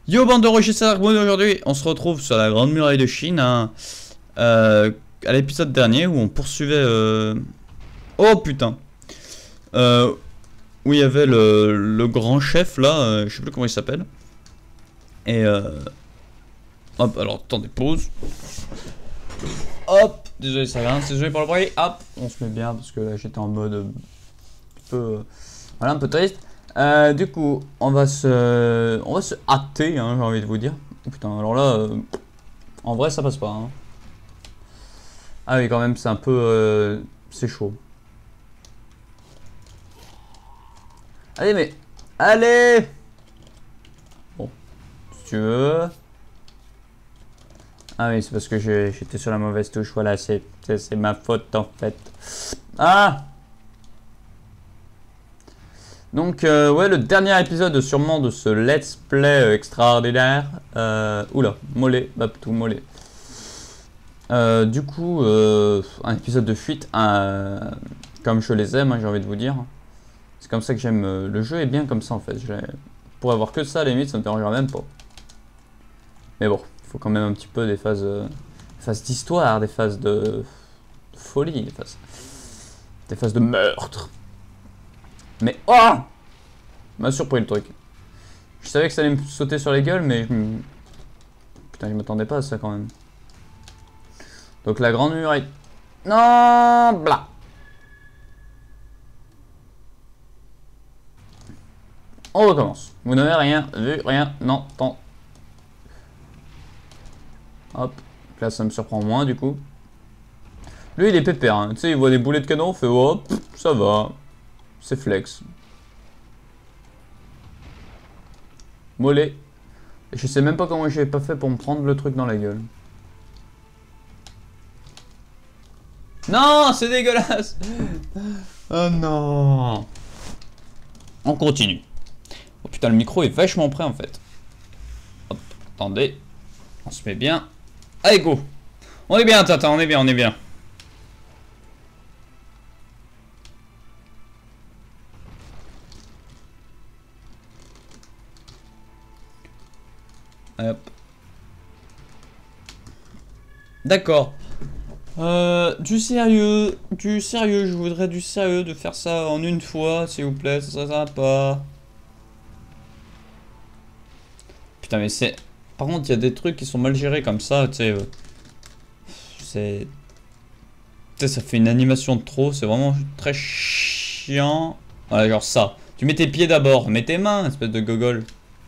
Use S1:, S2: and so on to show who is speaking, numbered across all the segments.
S1: Yo bande de Rocher Sarkmoon, aujourd'hui on se retrouve sur la Grande Muraille de Chine hein, à l'épisode dernier où on poursuivait oh putain où il y avait le grand chef là, je sais plus comment il s'appelle. Et hop, alors attendez, pause. Hop, désolé ça grince, désolé pour le bruit. Hop, on se met bien parce que là j'étais en mode un peu voilà, un peu triste. Du coup, on va se hâter, hein, j'ai envie de vous dire. Oh, putain, alors là, en vrai, ça passe pas. Hein. Ah oui, quand même, c'est un peu, c'est chaud. Allez, mais, allez. Bon, si tu veux. Ah oui, c'est parce que j'étais sur la mauvaise touche. Voilà, c'est ma faute en fait. Ah. Donc ouais, le dernier épisode sûrement de ce let's play extraordinaire. Oula, mollet, Baptou, mollet. Du coup, un épisode de fuite, comme je les aime, hein, j'ai envie de vous dire. C'est comme ça que j'aime le jeu, est bien comme ça en fait. Pour avoir que ça, à la limite, ça me dérangerait même pas. Mais bon, il faut quand même un petit peu des phases d'histoire, des phases de folie, des phases de meurtre. Mais oh, m'a surpris le truc. Je savais que ça allait me sauter sur les gueules, mais putain, je m'attendais pas à ça quand même. Donc la grande muraille. Non, bla. On recommence. Vous n'avez rien vu, rien, non, tant. Hop, là ça me surprend moins du coup. Lui il est pépère, hein. Tu sais, il voit des boulets de canon, fait hop, ça va. C'est flex. Mollet. Je sais même pas comment j'ai pas fait pour me prendre le truc dans la gueule. Non, c'est dégueulasse. Oh non. On continue. Oh putain, le micro est vachement près en fait. Hop, attendez. On se met bien. Allez, go. On est bien, Tata, on est bien, on est bien. Hop. D'accord. Du sérieux, je voudrais du sérieux, de faire ça en une fois, s'il vous plaît, ça serait sympa. Putain, mais c'est... Par contre, il y a des trucs qui sont mal gérés comme ça, tu sais. C'est... Tu sais, ça fait une animation de trop, c'est vraiment très chiant. Voilà, genre ça. Tu mets tes pieds d'abord, mets tes mains, espèce de gogol.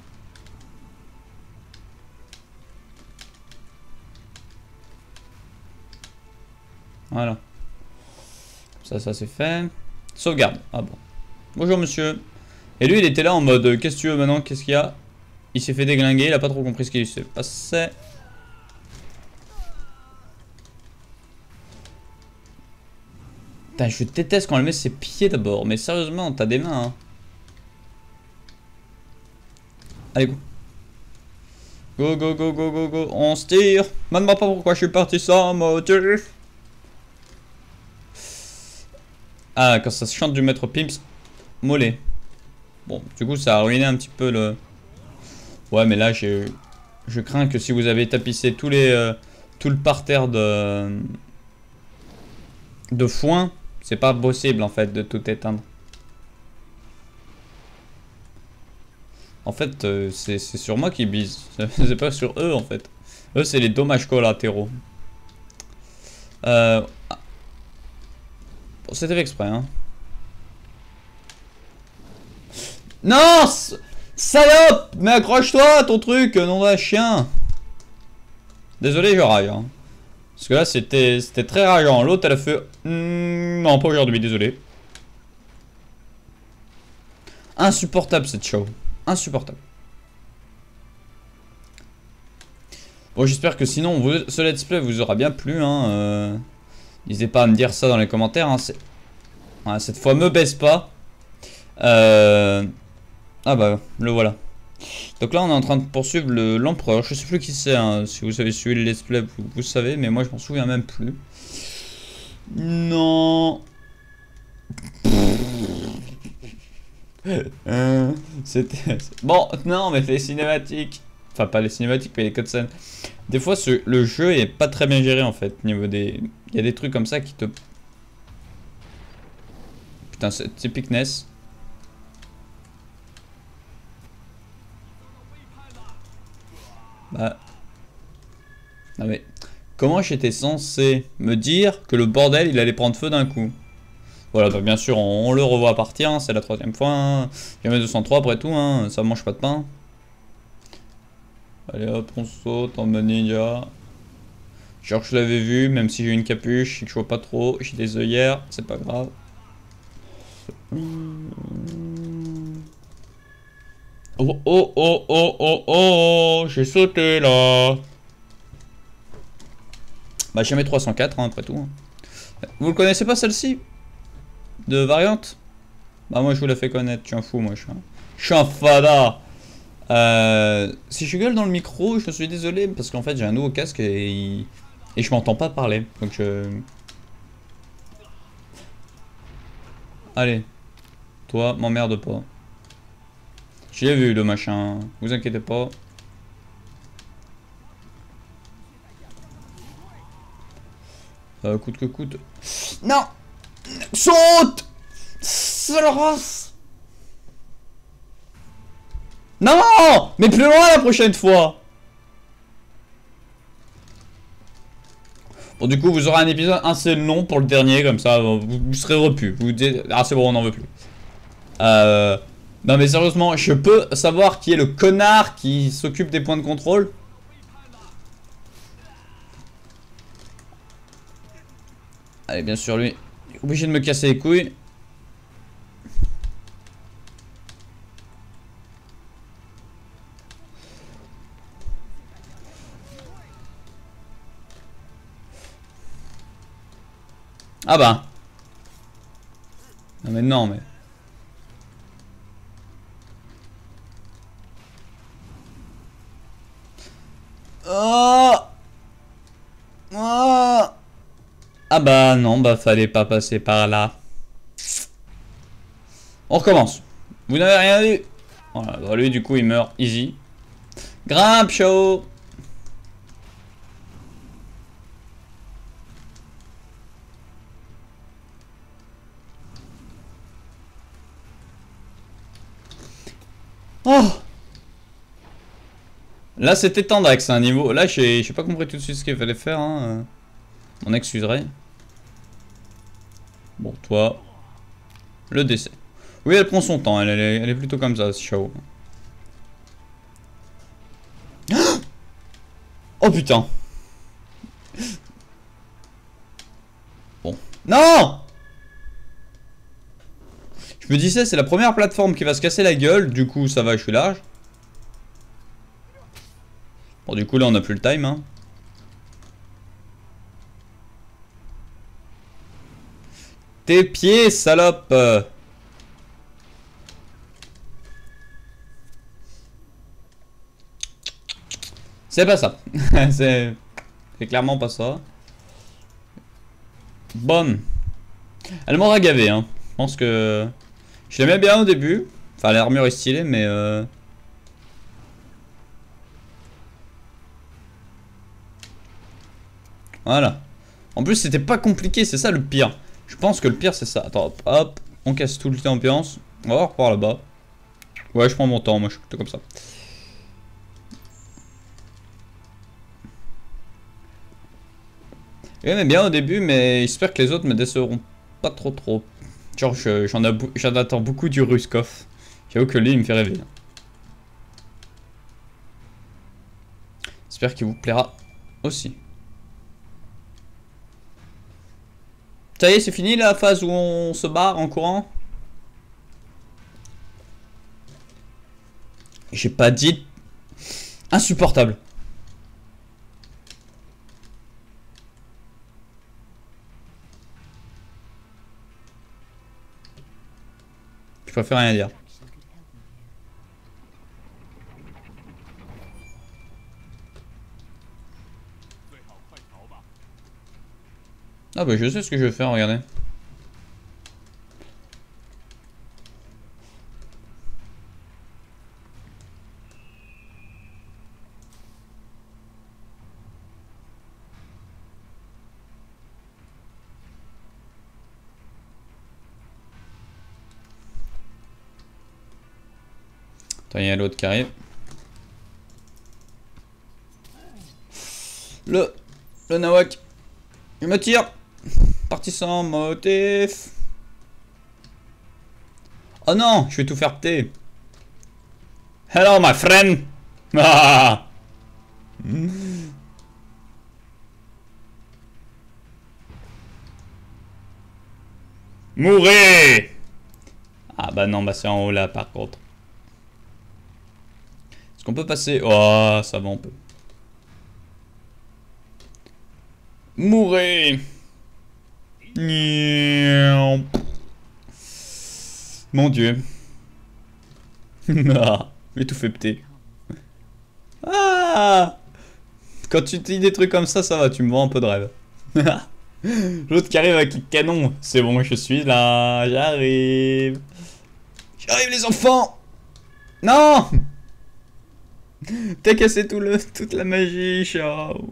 S1: Voilà. Ça c'est fait. Sauvegarde. Ah bon. Bonjour monsieur. Et lui il était là en mode qu'est-ce que tu veux maintenant, qu'est-ce qu'il y a? Il s'est fait déglinguer, il a pas trop compris ce qui s'est passé. Putain, je déteste quand elle met ses pieds d'abord. Mais sérieusement, t'as des mains hein. Allez go. Go go go go go go. On se tire. Demande-moi pas pourquoi je suis parti sans motif. Ah, quand ça se chante du maître Pimps, mollet. Bon, du coup, ça a ruiné un petit peu le... Ouais, mais là, je crains que si vous avez tapissé tout le parterre de foin, c'est pas possible, en fait, de tout éteindre. En fait, c'est sur moi qui bise. C'est pas sur eux, en fait. Eux, c'est les dommages collatéraux. C'était fait exprès, hein. Non, salope. Mais accroche-toi à ton truc, nom d'un chien. Désolé, je raille, hein. Parce que là, c'était très rageant. L'autre, elle a fait... non, pas aujourd'hui, désolé. Insupportable, cette show. Insupportable. Bon, j'espère que sinon, ce let's play vous aura bien plu, hein. N'hésitez pas à me dire ça dans les commentaires. Hein. Voilà, cette fois, me baisse pas. Ah bah, le voilà. Donc là, on est en train de poursuivre l'empereur. Je sais plus qui c'est. Hein. Si vous avez suivi le let's play, vous savez. Mais moi, je m'en souviens même plus. Non. C'était... Bon, non, mais les cinématiques. Enfin, pas les cinématiques, mais les cutscenes. Des fois, le jeu est pas très bien géré en fait. Niveau des... Il y a des trucs comme ça qui te... Putain, c'est typique NES. Bah... Non mais... Comment j'étais censé me dire que le bordel il allait prendre feu d'un coup? Voilà, bah bien sûr, on le revoit partir, hein, c'est la troisième fois. Hein. Jamais 203 après tout, hein, ça mange pas de pain. Allez hop, on saute en mode ninja. Genre que je l'avais vu, même si j'ai une capuche et que je vois pas trop, j'ai des œillères, c'est pas grave. Oh oh oh oh oh oh, j'ai sauté là. Bah jamais 304 hein, après tout. Hein. Vous le connaissez pas celle-ci? De variante? Bah moi je vous la fais connaître, tu es un fou moi je suis un fada. Si je gueule dans le micro, je suis désolé parce qu'en fait j'ai un nouveau casque et je m'entends pas parler. Donc je... Allez, toi m'emmerde pas. J'ai vu le machin, vous inquiétez pas. Coûte que coûte. Non! Saute! Sale race! Non! Mais plus loin la prochaine fois! Bon, du coup, vous aurez un épisode assez long pour le dernier, comme ça, vous serez repu. Vous dites, ah, c'est bon, on n'en veut plus. Non, mais sérieusement, je peux savoir qui est le connard qui s'occupe des points de contrôle? Allez, bien sûr, lui. Obligé de me casser les couilles. Ah bah. Non mais non mais. Oh, oh. Ah bah non, bah fallait pas passer par là. On recommence. Vous n'avez rien vu. Voilà, bah lui du coup il meurt easy. Grimpe chaud. Oh. Là c'était Tandax, un niveau. Là j'ai pas compris tout de suite ce qu'il fallait faire. Hein. On excuserait. Bon, toi. Le décès. Oui, elle prend son temps, elle est plutôt comme ça, Shao. Oh putain. Bon. Non! Je me disais, c'est la première plateforme qui va se casser la gueule, du coup ça va, je suis large. Bon, du coup là on a plus le time, hein. Tes pieds, salope! C'est pas ça. C'est clairement pas ça. Bon. Elle m'aura gavé, hein. Je pense que... Je l'aimais bien au début. Enfin, l'armure est stylée, mais... Voilà. En plus, c'était pas compliqué, c'est ça le pire. Je pense que le pire, c'est ça. Attends, hop. On casse tout le temps ambiance. On va voir par là-bas. Ouais, je prends mon temps, moi je suis plutôt comme ça. J'aimais bien au début, mais j'espère que les autres me décevront pas trop. Genre, j'en attends beaucoup du Ruskov. J'avoue que lui, il me fait rêver. J'espère qu'il vous plaira aussi. Ça y est, c'est fini la phase où on se barre en courant? J'ai pas dit... Insupportable. Je préfère rien dire. Ah bah je sais ce que je vais faire, regardez. Attends, il y a l'autre qui arrive. Le Nawak. Il me tire. Parti sans motif. Oh non, je vais tout faire péter. Hello my friend. Ah. Mourez. Ah bah non, bah c'est en haut là par contre. Est-ce qu'on peut passer? Oh, ça va, on peut. Mourez. Mon Dieu. Ah, j'ai tout fait péter. Ah. Quand tu te dis des trucs comme ça va, tu me vends un peu de rêve. L'autre qui arrive avec le canon. C'est bon, je suis là, j'arrive. J'arrive les enfants. Non. T'as cassé toute la magie, ciao.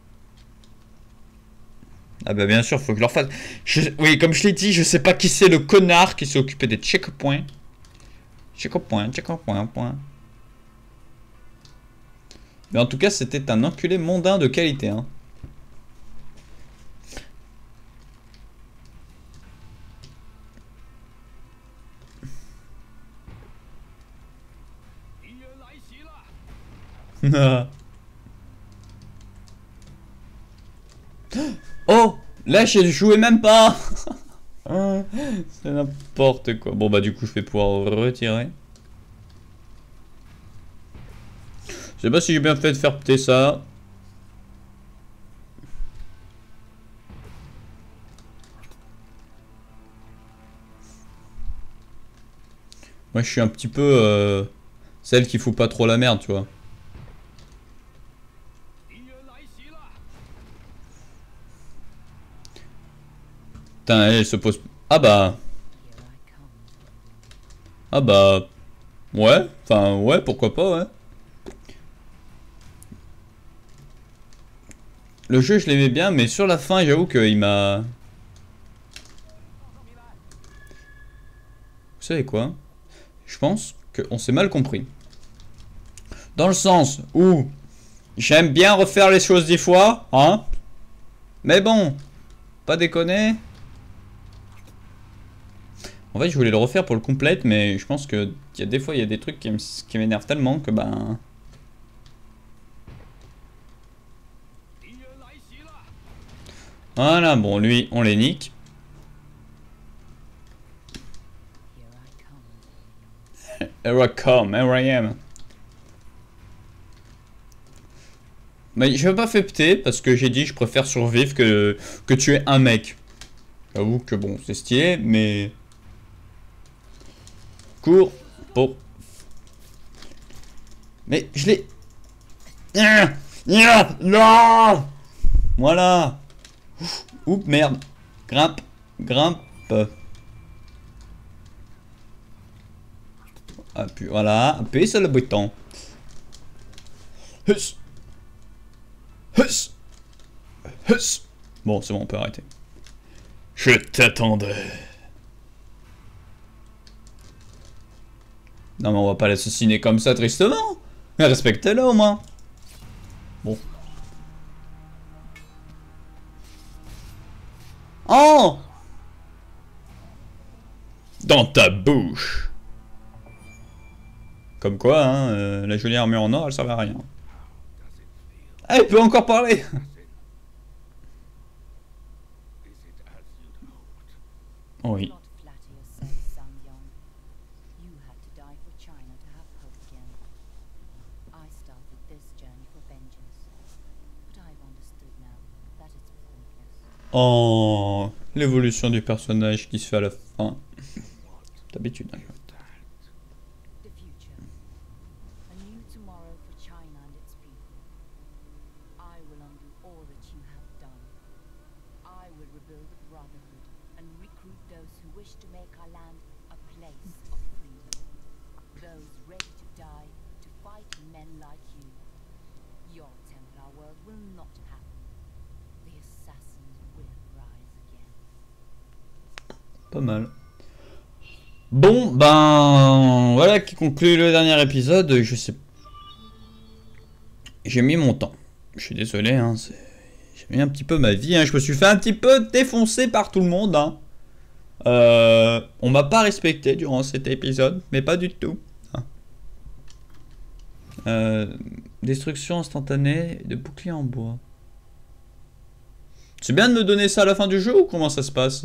S1: Ah bah bien sûr, faut que je leur fasse. Oui, comme je l'ai dit, je sais pas qui c'est le connard qui s'est occupé des checkpoints. Checkpoint. Mais en tout cas, c'était un enculé mondain de qualité, hein. Oh, là je jouais même pas. C'est n'importe quoi. Bon bah du coup je vais pouvoir retirer. Je sais pas si j'ai bien fait de faire péter ça. Moi je suis un petit peu celle qui fout pas trop la merde, tu vois. Putain, elle se pose... Ah bah... Ah bah... Ouais, enfin ouais, pourquoi pas, ouais. Le jeu je l'aimais bien, mais sur la fin j'avoue qu'il m'a... Vous savez quoi? Je pense qu'on s'est mal compris. Dans le sens où... J'aime bien refaire les choses 10 fois, hein. Mais bon, pas déconner. En fait, je voulais le refaire pour le complète, mais je pense que des fois, il y a des trucs qui m'énervent tellement que ben... Voilà, bon, lui, on les nique. Here I come, here I am. Mais je vais pas fait péter parce que j'ai dit je préfère survivre que tuer un mec. J'avoue que bon, c'est stylé, mais... Cours pour... Mais je l'ai... Non. Voilà. Oups, merde. Grimpe. Appuie, voilà. Appuie sur le bouton. Huss. Bon, c'est bon, on peut arrêter. Je t'attendais. Non mais on va pas l'assassiner comme ça tristement. Respectez-le au moins. Bon. Oh! Dans ta bouche. Comme quoi, hein, la jolie armure en or, elle servait à rien. Ah, il peut encore parler. Oui. Oh, l'évolution du personnage qui se fait à la fin. D'habitude. Hein. Pas mal. Bon, ben voilà qui conclut le dernier épisode. Je sais, j'ai mis mon temps. Je suis désolé, hein, j'ai mis un petit peu ma vie. Hein. Je me suis fait un petit peu défoncer par tout le monde. Hein. On m'a pas respecté durant cet épisode, mais pas du tout. Hein. Destruction instantanée de bouclier en bois. C'est bien de me donner ça à la fin du jeu ou comment ça se passe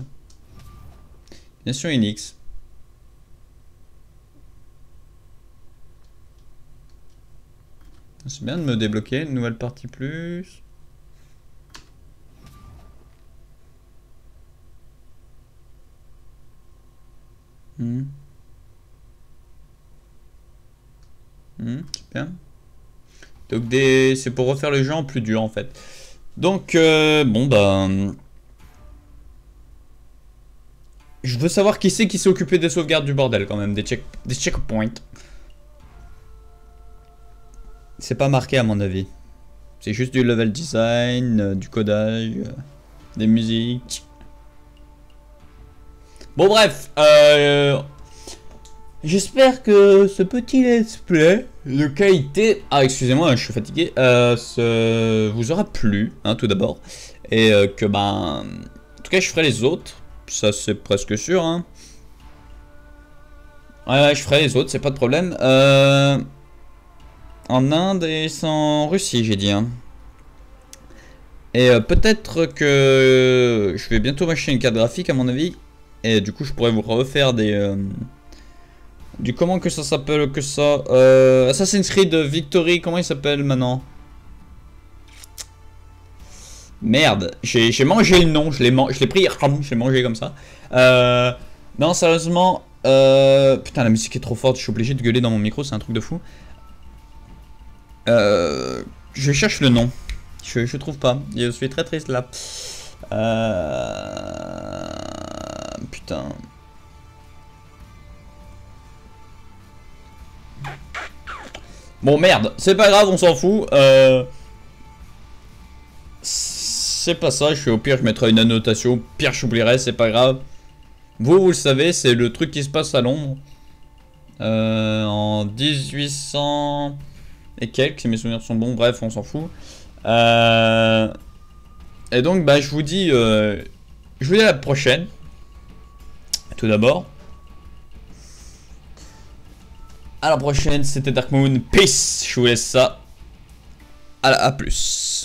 S1: Nation Unix. C'est bien de me débloquer une nouvelle partie plus. C'est bien. Donc c'est pour refaire le jeu en plus dur en fait. Donc bon bah... Je veux savoir qui c'est qui s'est occupé des sauvegardes du bordel quand même, des checkpoints. C'est pas marqué à mon avis. C'est juste du level design, du codage, des musiques. Bon bref, j'espère que ce petit let's play de qualité... Ah excusez-moi, je suis fatigué. Vous aura plu, hein, tout d'abord. Et que ben... En tout cas je ferai les autres. Ça c'est presque sûr. Hein. Ouais, je ferai les autres, c'est pas de problème. En Inde et en Russie j'ai dit. Hein. Et peut-être que je vais bientôt m'acheter une carte graphique à mon avis. Et du coup je pourrais vous refaire des... Du comment que ça s'appelle que ça Assassin's Creed Victory, comment il s'appelle maintenant? Merde, j'ai mangé le nom, je l'ai pris, je l'ai mangé comme ça. Non, sérieusement, putain, la musique est trop forte, je suis obligé de gueuler dans mon micro, c'est un truc de fou. Je cherche le nom, je trouve pas, je suis très triste là. Putain. Bon merde, c'est pas grave, on s'en fout. C'est pas ça, au pire je mettrai une annotation, au pire j'oublierai, c'est pas grave. Vous le savez, c'est le truc qui se passe à Londres. En 1800 et quelques, si mes souvenirs sont bons, bref, on s'en fout. Et donc, bah, je vous dis à la prochaine. Tout d'abord. À la prochaine, c'était Dark Moon. Peace, je vous laisse ça. À plus.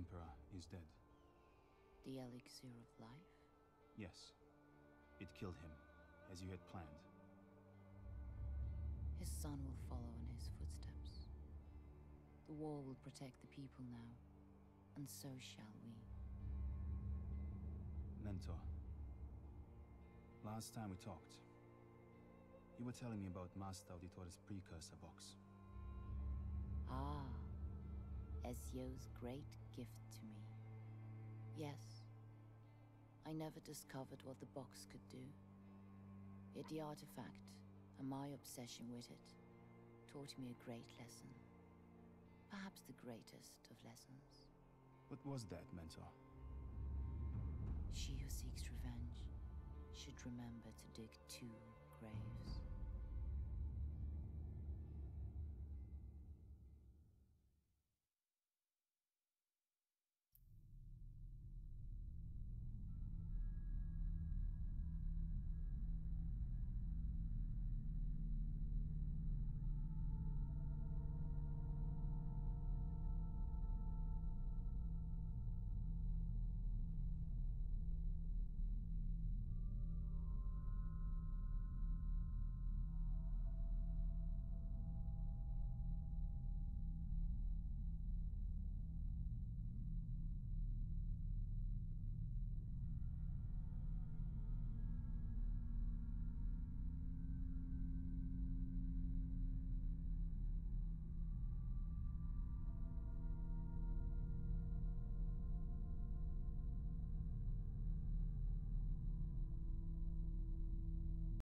S2: Emperor is dead.
S3: The elixir of life?
S2: Yes. It killed him, as you had planned.
S3: His son will follow in his footsteps. The wall will protect the people now, and so shall we.
S2: Mentor. Last time we talked, you were telling me about Master Auditore's precursor box.
S3: Ah, Ezio's great gift to me. Yes, I never discovered what the box could do. Yet the artifact, and my obsession with it, taught me a great lesson. Perhaps the greatest of lessons.
S2: What was that, Mentor?
S3: She who seeks revenge should remember to dig 2 graves.